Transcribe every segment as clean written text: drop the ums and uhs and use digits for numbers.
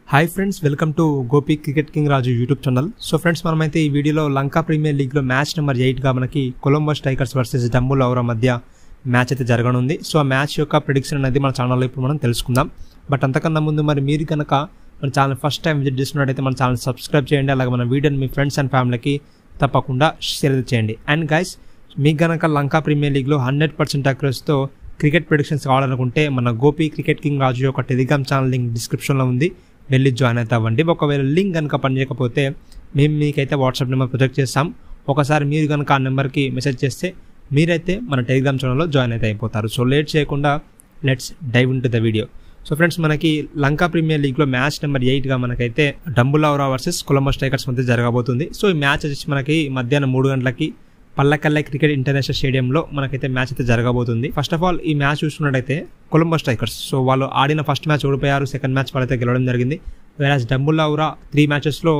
High friends welcome to Gopi cricket king Raju YouTube channel. So friends मनमैते ई video Lanka premier league లో match number 8 గా మనకి కొలంబో స్ట్రైకర్స్ వర్సెస్ డంబులా మధ్య మ్యాచ్ అయితే జరగనుంది। సో ఆ మ్యాచ్ యొక్క ప్రెడిక్షన్ అనేది మన ఛానల్ లో ఇప్పుడు మనం తెలుసుకుందాం। బట్ అంతకన్నా ముందు మరి మీరు కనుక మన ఛానల్ ఫస్ట్ టైం విజిట్ చేస్తున్నట్లయితే మన ఛానల్ సబ్స్క్రైబ్ చేయండి, అలాగే మన వీడియోని మీ ఫ్రెండ్స్ అండ్ ఫ్యామిలీకి తప్పకుండా షేర్ చేయండి। అండ్ గైస్ మీకు గనక లంకా ప్రీమియర్ లీగ్ లో 100% అక్యురసీతో క్రికెట్ ప్రెడిక్షన్స్ కావాలనుకుంటే మన గోపి క్రికెట్ కింగ్ రాజు యొక్క టెలిగ్రామ్ ఛానల్ లింక్ డిస్క్రిప్షన్ లో ఉంది, వెళ్ళి జాయిన్ అయితే అవ్వండి। ఒకవేళ లింక్ కనుక పనిచేయకపోతే మేము మీకైతే వాట్సాప్ నెంబర్ ప్రొజెక్ట్ చేస్తాం, ఒకసారి మీరు కనుక ఆ నెంబర్కి మెసేజ్ చేస్తే మీరైతే మన టెలిగ్రామ్ ఛానల్లో జాయిన్ అయితే అయిపోతారు। సో లేట్ చేయకుండా let's dive into the video. So friends మనకి లంకా ప్రీమియర్ లీగ్లో మ్యాచ్ నెంబర్ 8గా మనకైతే డంబులా వర్సెస్ కొలంబో స్ట్రైకర్స్ మధ్య జరగబోతుంది। సో ఈ మ్యాచ్ వచ్చేసి మనకి మధ్యాహ్నం 3 గంటలకి పల్లకల్లై క్రికెట్ ఇంటర్నేషనల్ స్టేడియంలో మనకైతే మ్యాచ్ అయితే జరగబోతుంది। ఫస్ట్ ఆఫ్ ఆల్ ఈ మ్యాచ్ చూసుకున్నట్టయితే కొలంబో స్ట్రైకర్స్ సో వాళ్ళు ఆడిన ఫస్ట్ మ్యాచ్ ఓడిపోయారు, సెకండ్ మ్యాచ్ వాళ్ళైతే గెలవడం జరిగింది। వేరాజ్ డంబుల్లా 3 మ్యాచెస్లో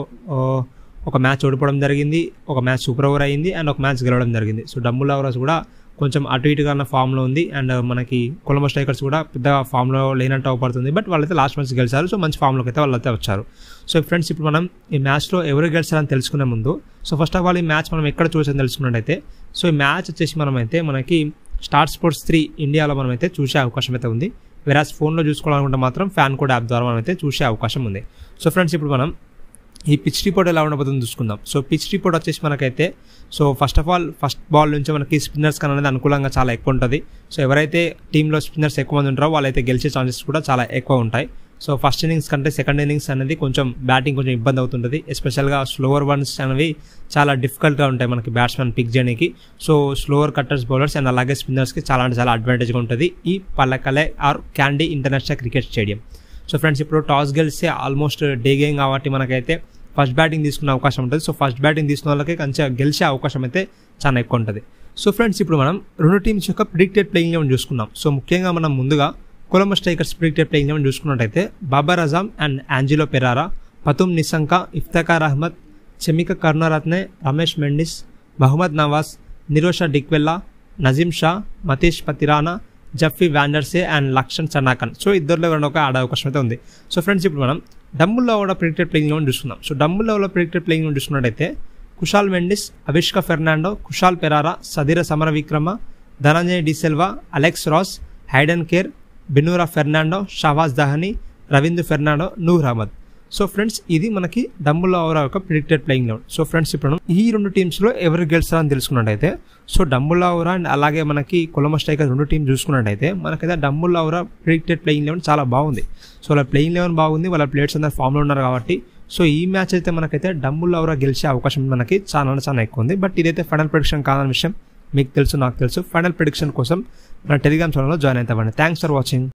ఒక మ్యాచ్ ఓడిపోవడం జరిగింది, ఒక మ్యాచ్ సూపర్ ఓవర్ అయింది అండ్ ఒక మ్యాచ్ గెలవడం జరిగింది। సో డంబుల్లా కూడా కొంచెం అటు ఇటుగా ఉన్న ఫామ్లో ఉంది అండ్ మనకి కొలంబో స్ట్రైకర్స్ కూడా పెద్దగా ఫామ్లో లేనట్టు అవపడుతుంది, బట్ వాళ్ళైతే లాస్ట్ మ్యాచ్ గెలిచారు। సో మంచి ఫామ్లోకి అయితే వాళ్ళైతే వచ్చారు। సో ఫ్రెండ్స్ ఇప్పుడు మనం ఈ మ్యాచ్లో ఎవరు గెలిచారని తెలుసుకునే ముందు సో ఫస్ట్ ఆఫ్ ఆల్ ఈ మ్యాచ్ మనం ఎక్కడ చూసామని తెలుసుకున్నట్టయితే సో ఈ మ్యాచ్ వచ్చేసి మనకి స్టార్ స్పోర్ట్స్ 3 ఇండియాలో మనమైతే చూసే అవకాశం అయితే ఉంది। వేరాజ్ ఫోన్లో చూసుకోవాలనుకుంటే మాత్రం ఫ్యాన్ కోడ్ యాప్ ద్వారా మనమైతే చూసే అవకాశం ఉంది। సో ఫ్రెండ్స్ ఇప్పుడు మనం ఈ పిచ్ రిపోర్ట్ ఎలా ఉండబోతుందో చూసుకుందాం। సో పిచ్ రిపోర్ట్ వచ్చేసి మనకైతే so first of all first ball నుంచి మనకి స్పిన్నర్స్ అనేది అనుకూలంగా చాలా ఎక్కువ ఉంటుంది। సో ఎవరైతే టీంలో స్పిన్నర్స్ ఎక్కువ మంది ఉంటారో వాళ్ళైతే గెలిచే ఛాన్సెస్ కూడా చాలా ఎక్కువ ఉంటాయి। సో ఫస్ట్ ఇన్నింగ్స్ కంటే సెకండ్ ఇన్నింగ్స్ అనేది కొంచెం బ్యాటింగ్ కొంచెం ఇబ్బంది అవుతుంటుంది, ఎస్పెషల్గా స్లోవర్ వన్స్ అనేవి చాలా డిఫికల్ట్గా ఉంటాయి మనకి బ్యాట్స్మెన్ పిక్ చేయడానికి। So slower cutters bowlers and అలాగే స్పిన్నర్స్కి చాలా అంటే చాలా అడ్వాంటేజ్గా ఉంటుంది ఈ Pallekele or Kandy international cricket stadium. So friends ఇప్పుడు టాస్ గెలిస్తే ఆల్మోస్ట్ డే గేమ్ కాబట్టి మనకైతే ఫస్ట్ బ్యాటింగ్ తీసుకునే అవకాశం ఉంటుంది। సో ఫస్ట్ బ్యాటింగ్ తీసుకున్న వాళ్ళకి కొంచెం గెలిచే అవకాశం అయితే చాలా ఎక్కువ ఉంటుంది। సో ఫ్రెండ్స్ ఇప్పుడు మనం రెండు టీమ్స్ యొక్క ప్రిడిక్టెడ్ ప్లేయింగ్ లెవెన్ చూసుకున్నాం। సో ముఖ్యంగా మనం ముందుగా Colombo strikers predicted playing eleven చూసుకున్నట్టయితే Babar Azam and Angelo Perera, Pathum Nissanka, Iftikhar Ahmed, Chamika Karunaratne, Ramesh Mendis, Mohammad Nawaz, Niroshan Dickwella, Naseem Shah, Matheesha Pathirana, Jeffrey Vandersay and Lakshan Sandakan. So ఇద్దరిలో ఒక ఆడే అవకాశం అయితే ఉంది। సో ఫ్రెండ్స్ ఇప్పుడు మనం డంబుల్లా ప్రిడిక్టెడ్ ప్లేయింగ్ లెవెన్ చూసుకుందాం। So Dambulla predicted playing eleven చూసుకున్నట్టయితే Kusal Mendis, Avishka Fernando, Kusal Perera, Sadeera Samarawickrama, Dhananjaya de Silva, Alex Ross, Hayden Kerr, Binura Fernando, Shahbaz Dahani, Ravindra Fernando, Noor Ahmad. So friends ఇది మనకి డంబుల్లా యొక్క predicted playing eleven. So friends ఇప్పుడు ఈ రెండు టీమ్స్లో ఎవరు గెలుస్తారని తెలుసుకున్నట్టయితే సో డంబుల్లా అండ్ అలాగే మనకి కొలంబో స్ట్రైకర్స్ రెండు టీమ్స్ చూసుకున్నట్టయితే మనకైతే డంబుల్లా ప్రిడిక్టెడ్ ప్లేయింగ్ లెవెన్ చాలా బాగుంది। సో వాళ్ళ ప్లేయింగ్ లెవెన్ బాగుంది, వాళ్ళ ప్లేయర్స్ అందరూ ఫామ్లో ఉన్నారు కాబట్టి సో ఈ మ్యాచ్ అయితే మనకైతే డంబుల్లా గెలిచే అవకాశం మనకి చాలా ఎక్కువ ఉంది। బట్ ఇదైతే ఫైనల్ ప్రెడిక్షన్ కాదన్న విషయం మీకు తెలుసు, నాకు తెలుసు। ఫైనల్ ప్రెడిక్షన్ కోసం మన టెలిగ్రామ్ ఛానల్లో జాయిన్ అవుతామండి। Thanks for watching.